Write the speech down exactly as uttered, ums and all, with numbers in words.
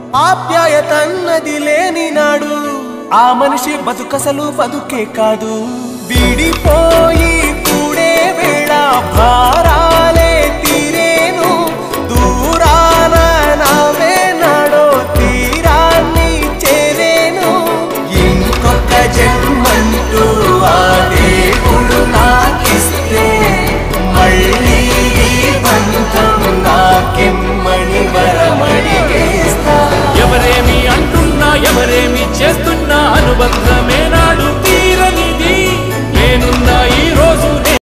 ఆప్యాయతన్నది లేని నాడు ఆ మనిషి బతుకసలు బతుకే కాదు. విడిపోయి కూడే వేళ భారాలే తీరేను, దూరాన నావే నాడో తీరాన్ని చేరేను. ఇంకొక జన్మంటూ ఆ దేవుడు నాకిస్తే మళ్ళీ బంధం నాకెమ్మని వరమడిగేస్తా. ఎవరేమి అంటున్నా ఎవరేమి చేస్తున్నా అనుబంధం